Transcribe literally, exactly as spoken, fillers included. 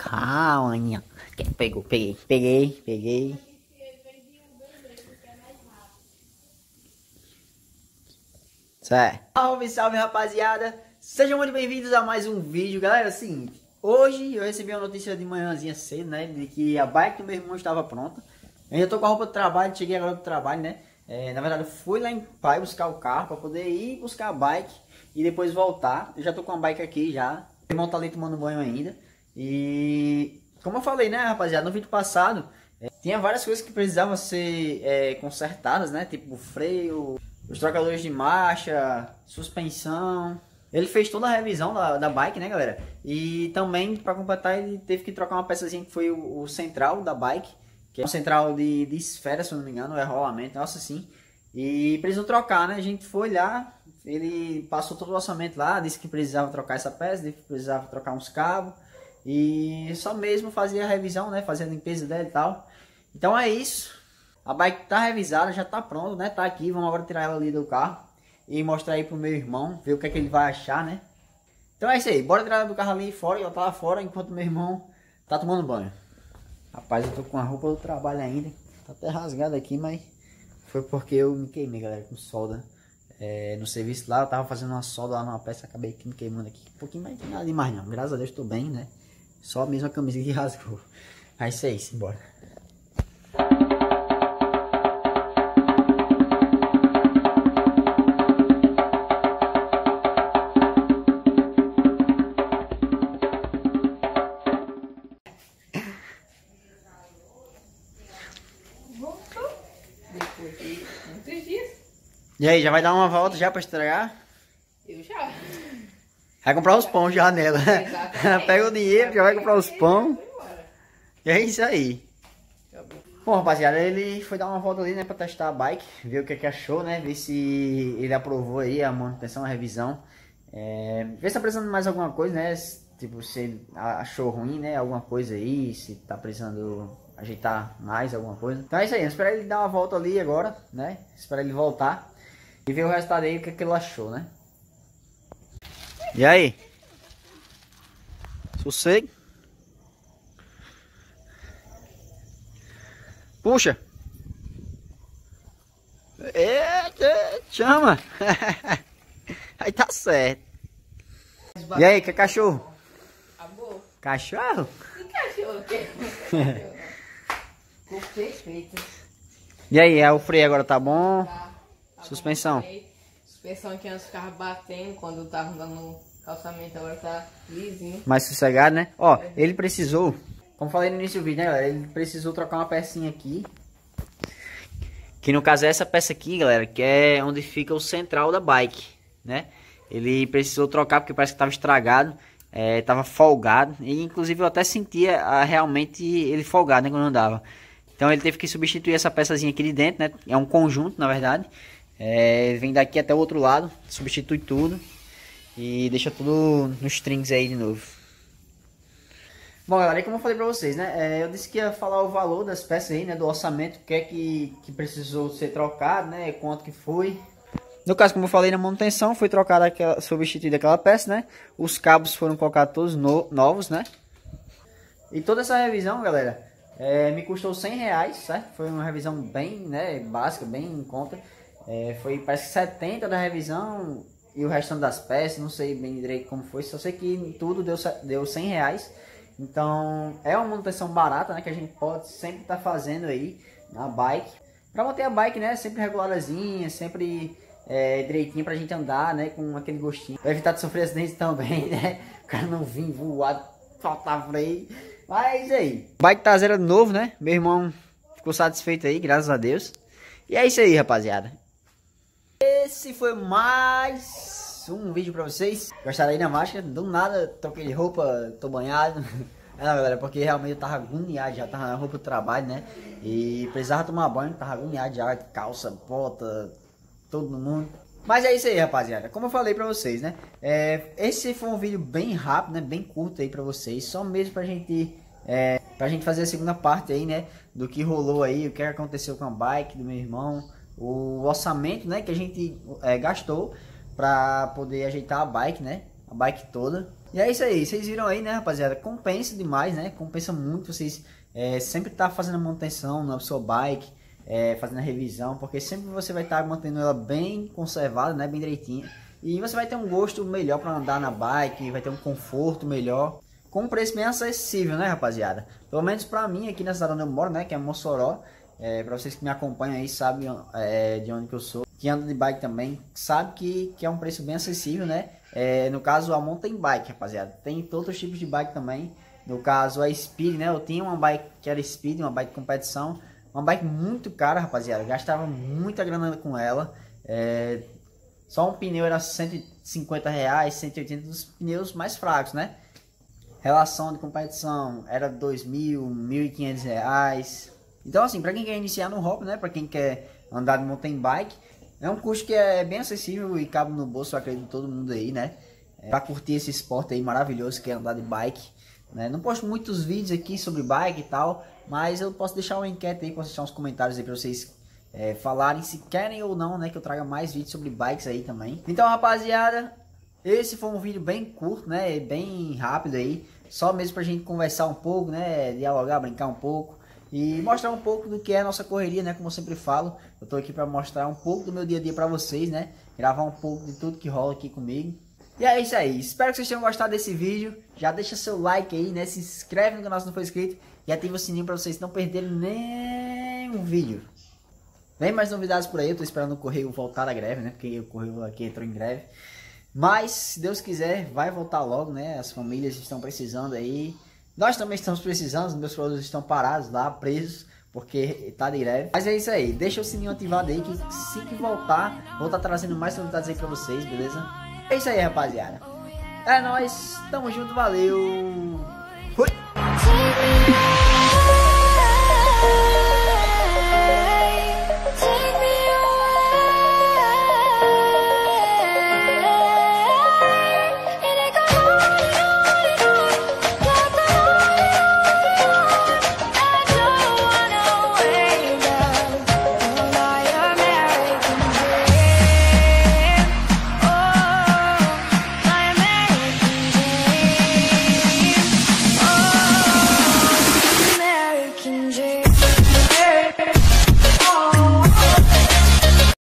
Calma, pegou, peguei, peguei, peguei. Certo. Salve, salve, rapaziada. Sejam muito bem-vindos a mais um vídeo. Galera, assim, hoje eu recebi uma notícia de manhãzinha cedo, né? De que a bike do meu irmão estava pronta. Eu ainda tô com a roupa do trabalho, cheguei agora do trabalho, né? É, na verdade, eu fui lá em Pai buscar o carro para poder ir buscar a bike e depois voltar. Eu já tô com a bike aqui já. O irmão tá ali tomando banho ainda. E como eu falei, né, rapaziada, no vídeo passado, é, tinha várias coisas que precisavam ser é, consertadas, né? Tipo o freio, os trocadores de marcha, suspensão. Ele fez toda a revisão da, da bike, né, galera? E também, para completar, ele teve que trocar uma peçazinha que foi o, o central da bike, que é um central de, de esfera, se eu não me engano, é rolamento, nossa, sim. E precisou trocar, né? A gente foi lá, ele passou todo o orçamento lá, disse que precisava trocar essa peça, disse que precisava trocar uns cabos. E só mesmo fazia a revisão, né? Fazia a limpeza dela e tal. Então é isso. A bike tá revisada, já tá pronta, né? Tá aqui, vamos agora tirar ela ali do carro e mostrar aí pro meu irmão, ver o que é que ele vai achar, né? Então é isso aí, bora tirar ela do carro ali fora, ela tá lá fora, enquanto meu irmão tá tomando banho. Rapaz, eu tô com a roupa do trabalho ainda, tá até rasgada aqui, mas foi porque eu me queimei, galera, com solda. É, no serviço lá, eu tava fazendo uma solda lá numa peça, acabei aqui me queimando aqui um pouquinho, mas não tem nada demais não, graças a Deus tô bem, né? Só a mesma camisa que rasgou. É isso aí, simbora. Depois de muitos dias. E aí, já vai dar uma volta já pra estragar? Eu já. Vai comprar os pão já nela. Pega o dinheiro, já vai comprar os pão. E é isso aí. Bom, rapaziada, ele foi dar uma volta ali, né, pra testar a bike, ver o que, que achou, né, ver se ele aprovou aí a manutenção, a revisão. É, ver se tá precisando de mais alguma coisa, né, tipo, se ele achou ruim, né, alguma coisa aí, se tá precisando ajeitar mais alguma coisa. Então é isso aí, esperar ele dar uma volta ali agora, né, esperar ele voltar e ver o resultado aí, o que, que ele achou, né. E aí? Sossego? Puxa! Eita, chama! Aí tá certo. E aí, que cachorro? Acabou. Cachorro? Que cachorro? Ficou perfeito. E aí, é, o freio agora tá bom? Tá, tá Suspensão? bom, suspensão que antes ficava batendo quando tava andando no calçamento, agora tá lisinho. Mais sossegado, né? Ó, ele precisou, como falei no início do vídeo, né, galera? Ele precisou trocar uma pecinha aqui. Que no caso é essa peça aqui, galera, que é onde fica o central da bike, né? Ele precisou trocar porque parece que estava estragado, é, tava folgado. E inclusive eu até sentia a, realmente ele folgado, né, quando andava. Então ele teve que substituir essa peçazinha aqui de dentro, né? É um conjunto, na verdade. É, vem daqui até o outro lado, substitui tudo e deixa tudo nos strings aí de novo. Bom, galera, como eu falei pra vocês, né, é, eu disse que ia falar o valor das peças aí, né, do orçamento, o que é que, que precisou ser trocado, né, quanto que foi. No caso, como eu falei, na manutenção, foi trocada aquela, substituída aquela peça, né, os cabos foram colocados todos no, novos, né. E toda essa revisão, galera, é, me custou cem reais, certo? Foi uma revisão bem, né, básica, bem em conta. É, foi, parece que setenta da revisão e o restante das peças, não sei bem direito como foi, só sei que tudo deu, deu cem reais. Então é uma manutenção barata, né, que a gente pode sempre estar tá fazendo aí na bike. Para manter a bike, né, sempre regularzinha, sempre é, direitinho pra gente andar, né, com aquele gostinho. Pra evitar de sofrer acidentes também, né, o cara não vir voado, faltar freio. Mas é isso aí. Bike tá zero de novo, né, meu irmão ficou satisfeito aí, graças a Deus. E é isso aí, rapaziada. Esse foi mais um vídeo pra vocês. Gostaram aí da máscara? Do nada, troquei de roupa, tô banhado. É, não, galera, porque realmente eu tava agoniado já, tava na roupa do trabalho, né? E precisava tomar banho, tava agoniado já, calça, bota, todo mundo. Mas é isso aí, rapaziada. Como eu falei pra vocês, né? É, esse foi um vídeo bem rápido, né? Bem curto aí pra vocês. Só mesmo pra gente, é, pra gente fazer a segunda parte aí, né? Do que rolou aí, o que aconteceu com a bike do meu irmão. O orçamento, né, que a gente é, gastou para poder ajeitar a bike, né, a bike toda. E é isso aí, vocês viram aí, né, rapaziada? Compensa demais, né? Compensa muito vocês é, sempre estar tá fazendo a manutenção na sua bike, é, fazendo a revisão, porque sempre você vai estar tá mantendo ela bem conservada, né, bem direitinha. E você vai ter um gosto melhor para andar na bike, vai ter um conforto melhor, com um preço bem acessível, né, rapaziada? Pelo menos para mim aqui na cidade onde eu moro, né, que é Mossoró. É, para vocês que me acompanham aí, sabem é, de onde que eu sou, que anda de bike também, sabe que, que é um preço bem acessível, né? É, no caso a mountain bike, rapaziada, tem todos os tipos de bike também. No caso a Speed, né? Eu tinha uma bike que era Speed, uma bike de competição, uma bike muito cara, rapaziada, gastava muita grana com ela. É, só um pneu era cento e cinquenta reais, cento e oitenta dos pneus mais fracos, né? Relação de competição era dois mil, mil e quinhentos reais. Então assim, para quem quer iniciar no hobby, né, para quem quer andar de mountain bike, é um custo que é bem acessível e cabe no bolso, eu acredito, de todo mundo aí, né? É, para curtir esse esporte aí maravilhoso que é andar de bike, né? Não posto muitos vídeos aqui sobre bike e tal, mas eu posso deixar uma enquete aí, posso deixar uns comentários aí para vocês é, falarem se querem ou não, né, que eu traga mais vídeos sobre bikes aí também. Então, rapaziada, esse foi um vídeo bem curto, né, bem rápido aí, só mesmo pra gente conversar um pouco, né, dialogar, brincar um pouco. E mostrar um pouco do que é a nossa correria, né? Como eu sempre falo, eu tô aqui para mostrar um pouco do meu dia a dia para vocês, né? Gravar um pouco de tudo que rola aqui comigo. E é isso aí, espero que vocês tenham gostado desse vídeo. Já deixa seu like aí, né? Se inscreve no canal se não for inscrito e ativa o sininho para vocês não perderem nenhum vídeo. Vem mais novidades por aí, eu tô esperando o correio voltar da greve, né? Porque o correio aqui entrou em greve. Mas, se Deus quiser, vai voltar logo, né? As famílias estão precisando aí. Nós também estamos precisando, meus produtos estão parados lá, presos, porque tá de greve. Mas é isso aí, deixa o sininho ativado aí, que se que voltar, vou estar trazendo mais novidades aí pra vocês, beleza? É isso aí, rapaziada. É nóis, tamo junto, valeu!